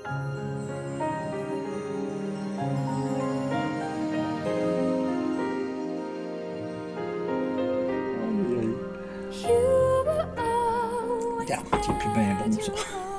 Regarde, c'est plus bien bon ça.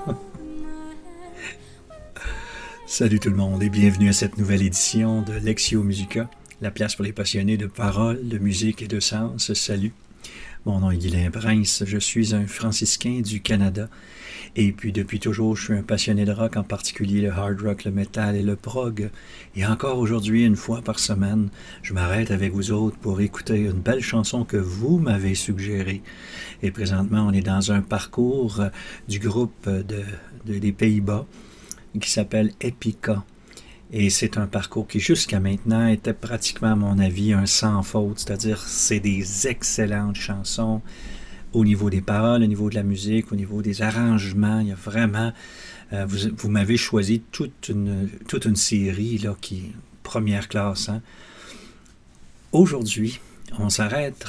Salut tout le monde et bienvenue à cette nouvelle édition de Lectio Musica, la place pour les passionnés de paroles, de musique et de sens. Salut, mon nom est Guylain Prince, je suis un franciscain du Canada et puis depuis toujours je suis un passionné de rock, en particulier le hard rock, le metal et le prog. Et encore aujourd'hui, une fois par semaine, je m'arrête avec vous autres pour écouter une belle chanson que vous m'avez suggérée. Et présentement, on est dans un parcours du groupe des Pays-Bas qui s'appelle Epica. Et c'est un parcours qui, jusqu'à maintenant, était pratiquement, à mon avis, un sans faute. C'est-à-dire, c'est des excellentes chansons au niveau des paroles, au niveau de la musique, au niveau des arrangements. Il y a vraiment... vous m'avez choisi toute une série là, qui est première classe. Hein? Aujourd'hui, on s'arrête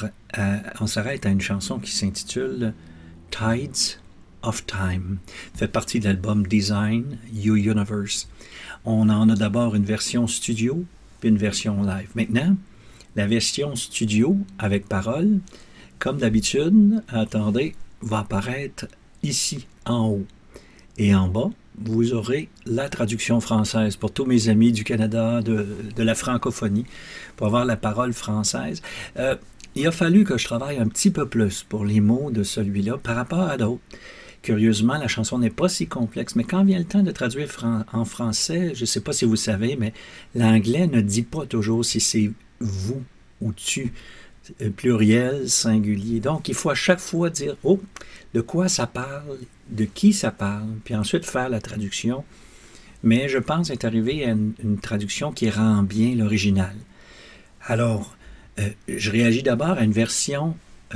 à une chanson qui s'intitule Tides of Time. Fait partie de l'album Design You Universe. On en a d'abord une version studio puis une version live. Maintenant, la version studio avec parole, comme d'habitude, attendez, va apparaître ici en haut. Et en bas, vous aurez la traduction française pour tous mes amis du Canada, de la francophonie, pour avoir la parole française. Il a fallu que je travaille un petit peu plus pour les mots de celui-là par rapport à d'autres. Curieusement, la chanson n'est pas si complexe, mais quand vient le temps de traduire en français, je ne sais pas si vous savez, mais l'anglais ne dit pas toujours si c'est vous ou tu, pluriel, singulier. Donc, il faut à chaque fois dire « Oh, de quoi ça parle, de qui ça parle », puis ensuite faire la traduction. Mais je pense être arrivé à une traduction qui rend bien l'original. Alors, je réagis d'abord à une version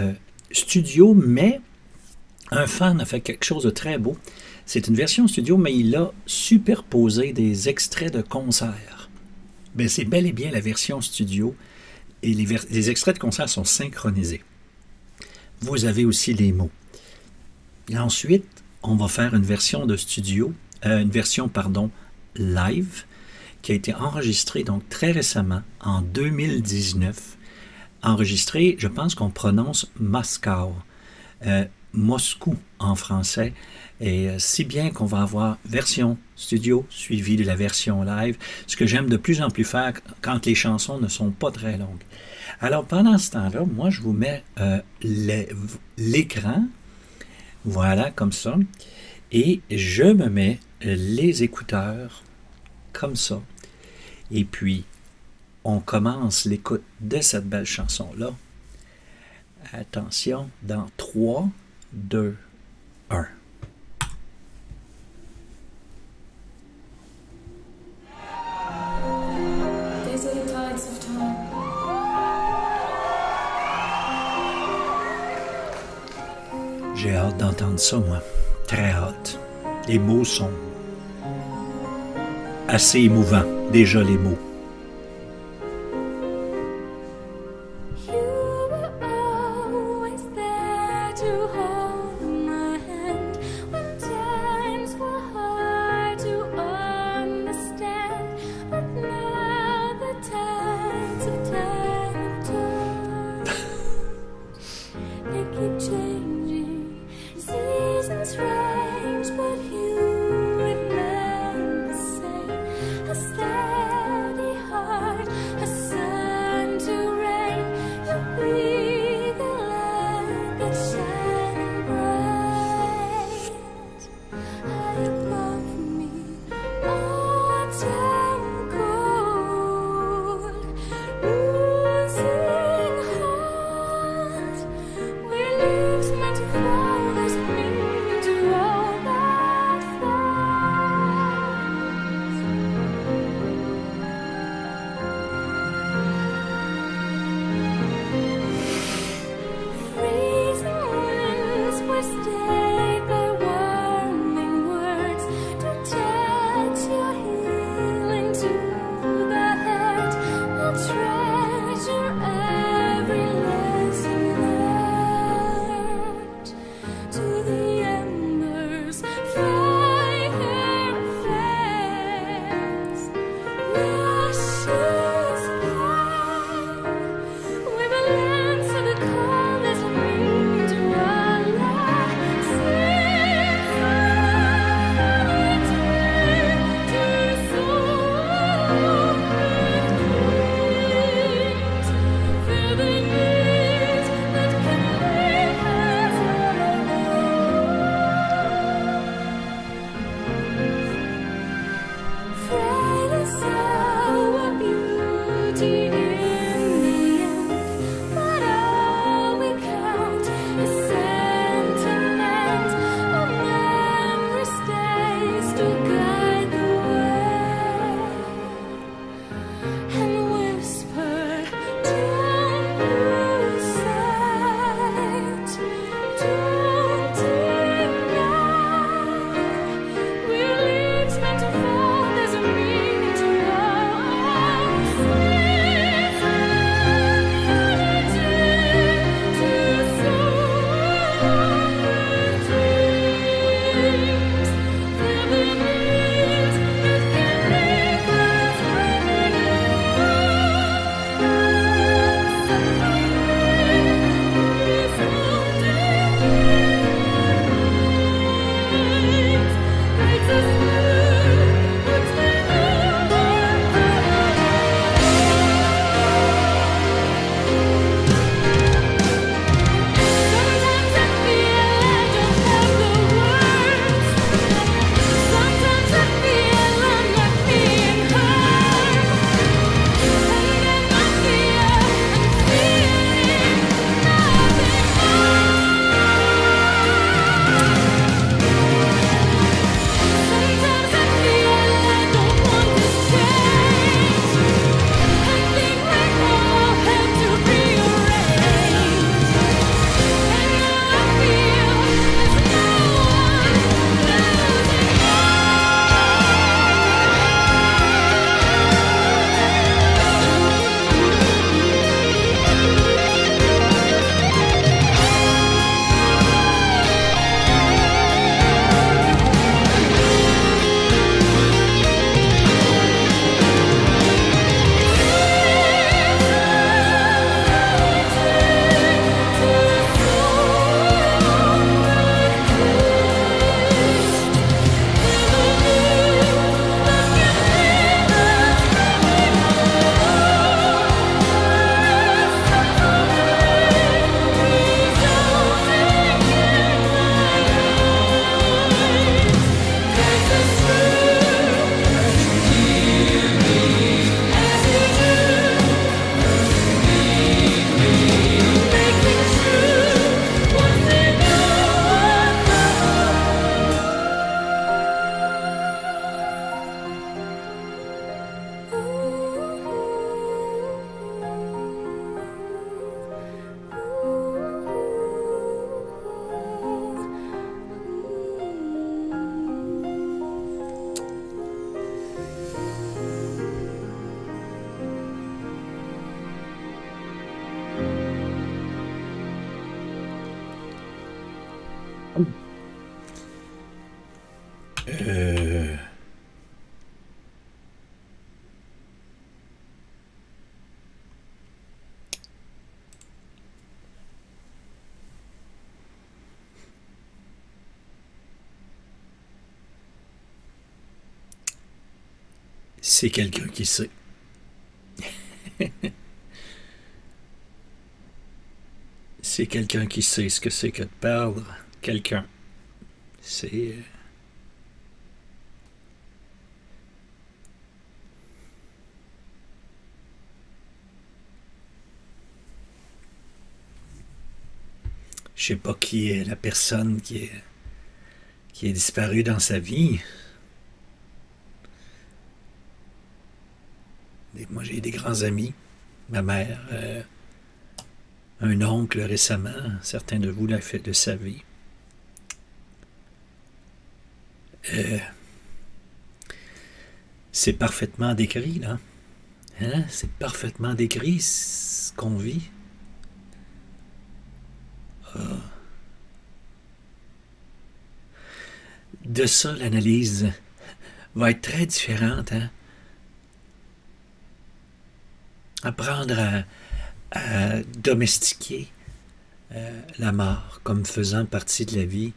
studio, mais un fan a fait quelque chose de très beau. C'est une version studio, mais il a superposé des extraits de concerts. Ben, c'est bel et bien la version studio, et les extraits de concerts sont synchronisés. Vous avez aussi les mots. Et ensuite, on va faire une version de studio, live, qui a été enregistrée donc très récemment, en 2019. Enregistrée, je pense qu'on prononce Moscow. Moscou en français, et si bien qu'on va avoir version studio suivie de la version live, ce que j'aime de plus en plus faire quand les chansons ne sont pas très longues. Alors pendant ce temps-là, moi je vous mets l'écran, voilà comme ça, et je me mets les écouteurs comme ça, et puis on commence l'écoute de cette belle chanson-là. Attention, dans 3, 2, 1. J'ai hâte d'entendre ça, moi. Très hâte. Les mots sont assez émouvants, déjà les mots. Steady C'est quelqu'un qui sait. C'est quelqu'un qui sait ce que c'est que de perdre quelqu'un. C'est... Je sais pas qui est la personne qui est disparue dans sa vie. Moi, j'ai des grands amis. Ma mère, un oncle récemment, certains de vous le savez. C'est parfaitement décrit, là. Hein? C'est parfaitement décrit ce qu'on vit. De ça, l'analyse va être très différente. Hein? Apprendre à domestiquer la mort comme faisant partie de la vie,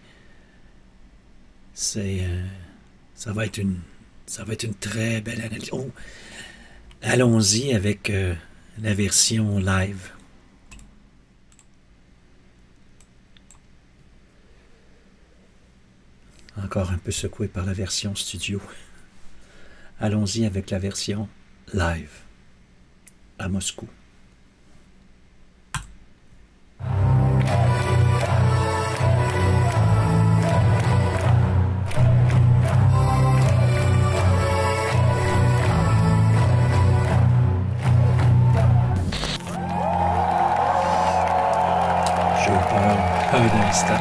ça va être une très belle analyse. Oh, allons-y avec la version live. Encore un peu secoué par la version studio. Allons-y avec la version live à Moscou. J'ai peur un instant.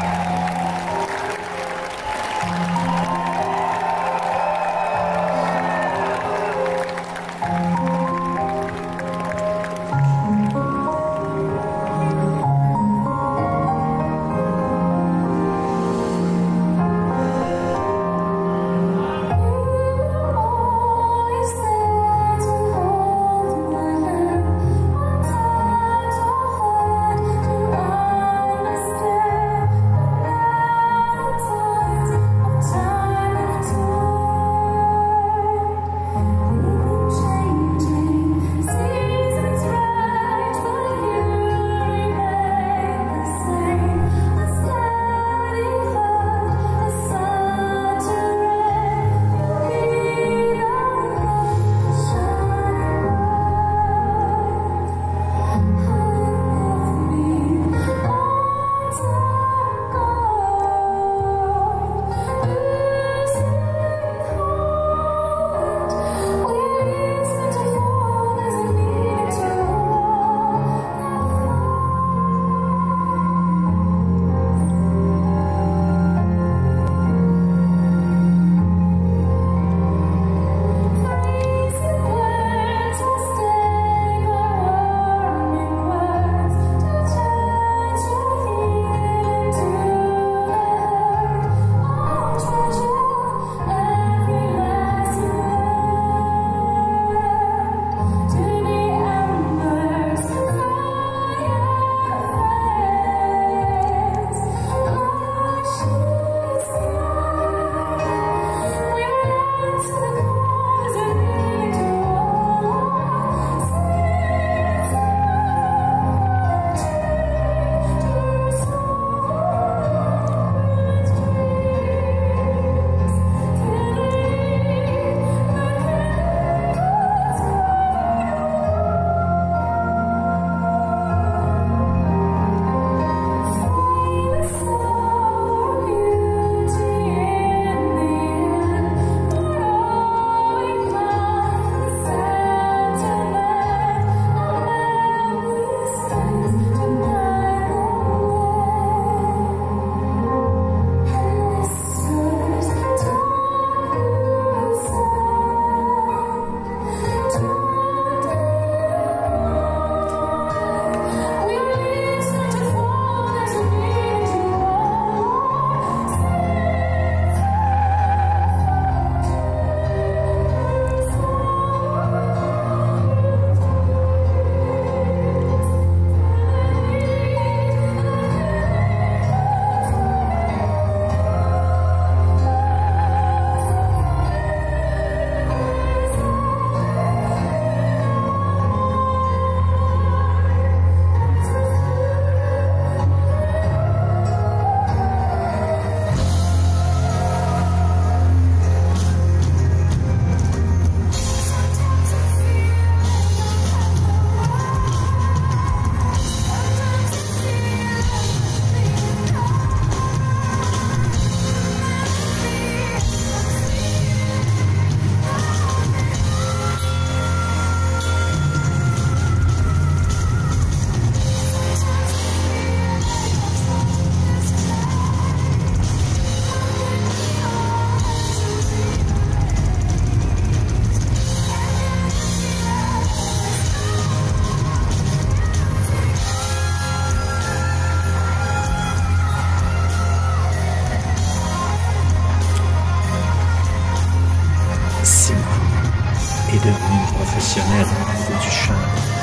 Simone est devenue professionnelle au niveau du chant.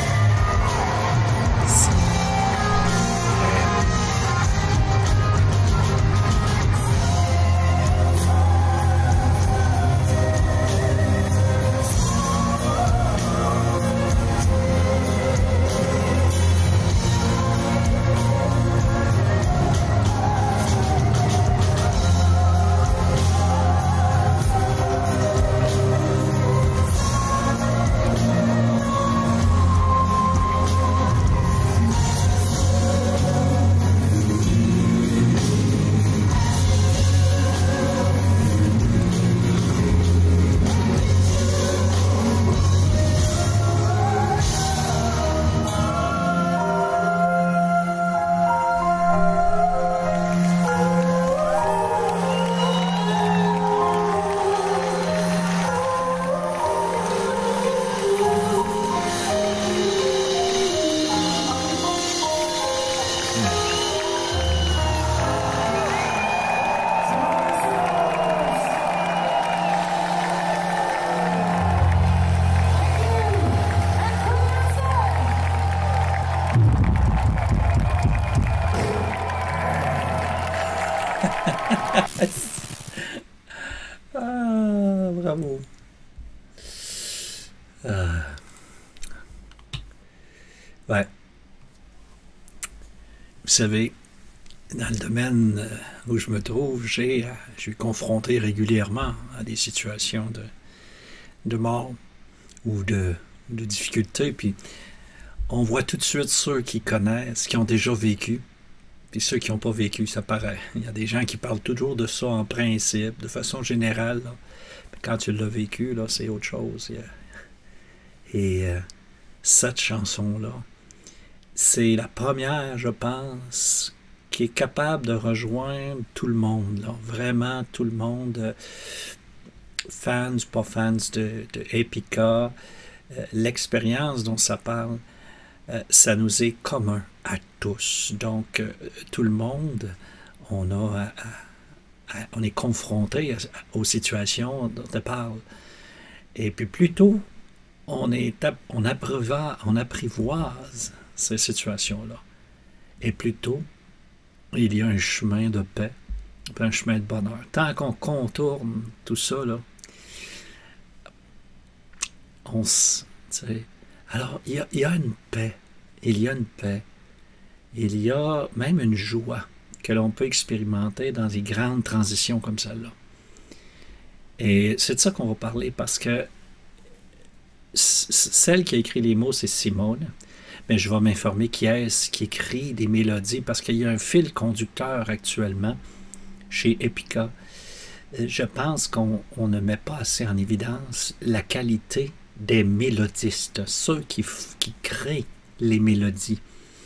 Ah, bravo. Ouais. Vous savez, dans le domaine où je me trouve, je suis confronté régulièrement à des situations de mort ou de difficultés. Puis on voit tout de suite ceux qui connaissent, qui ont déjà vécu, puis ceux qui n'ont pas vécu, ça paraît. Il y a des gens qui parlent toujours de ça en principe, de façon générale. Là. Mais quand tu l'as vécu, là, c'est autre chose. Et cette chanson-là, c'est la première, je pense, qui est capable de rejoindre tout le monde. Là. Vraiment tout le monde. Fans, pas fans de Epica. L'expérience dont ça parle, ça nous est commun à tous. Donc, tout le monde, on est confronté aux situations dont on parle. Et puis, plus tôt on apprivoise ces situations-là, et plus tôt il y a un chemin de paix, un chemin de bonheur. Tant qu'on contourne tout ça, là, alors, il y a une paix. Il y a une paix. Il y a même une joie que l'on peut expérimenter dans des grandes transitions comme celle-là. Et c'est de ça qu'on va parler, parce que celle qui a écrit les mots, c'est Simone. Mais je vais m'informer qui est-ce qui écrit des mélodies, parce qu'il y a un fil conducteur actuellement chez Epica. Je pense qu'on ne met pas assez en évidence la qualité des mélodistes, ceux qui créent les mélodies.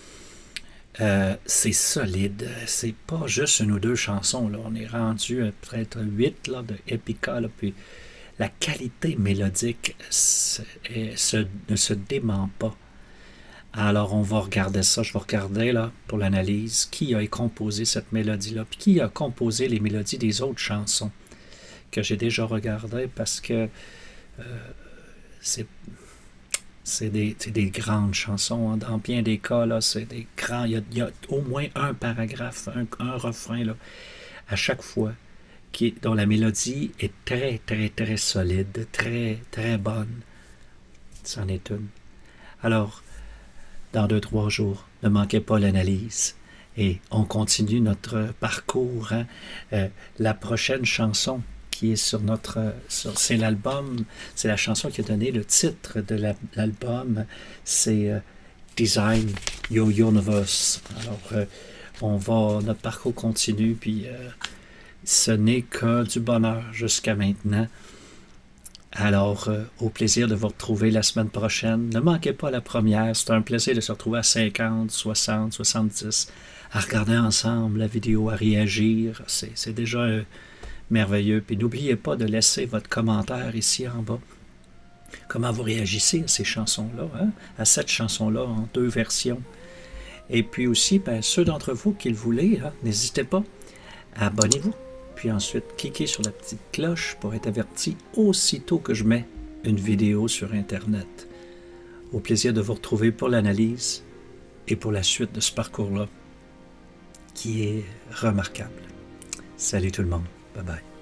C'est solide, c'est pas juste une ou deux chansons, là. On est rendu à peut-être 8 là, de Epica, là, puis la qualité mélodique ne se dément pas. Alors on va regarder ça, je vais regarder là pour l'analyse qui a composé cette mélodie-là, puis qui a composé les mélodies des autres chansons que j'ai déjà regardées, parce que c'est des grandes chansons. Hein. Dans bien des cas, là, c'est des grands. Il y a au moins un paragraphe, un refrain là, à chaque fois, dont la mélodie est très, très, très solide, très, très bonne. C'en est une. Alors, dans 2-3 jours, ne manquez pas l'analyse. Et on continue notre parcours. Hein. La prochaine chanson qui est c'est l'album, c'est la chanson qui a donné le titre de l'album, c'est Design Your Universe. Alors, notre parcours continue, puis ce n'est que du bonheur jusqu'à maintenant. Alors, au plaisir de vous retrouver la semaine prochaine. Ne manquez pas la première, c'est un plaisir de se retrouver à 50, 60, 70, à regarder ensemble la vidéo, à réagir. C'est déjà merveilleux. Puis n'oubliez pas de laisser votre commentaire ici en bas. Comment vous réagissez à ces chansons-là, hein? À cette chanson-là en 2 versions. Et puis aussi, ceux d'entre vous qui le voulez, hein, n'hésitez pas, abonnez-vous. puis ensuite cliquez sur la petite cloche pour être averti aussitôt que je mets une vidéo sur Internet. Au plaisir de vous retrouver pour l'analyse et pour la suite de ce parcours-là qui est remarquable. Salut tout le monde. Bye bye.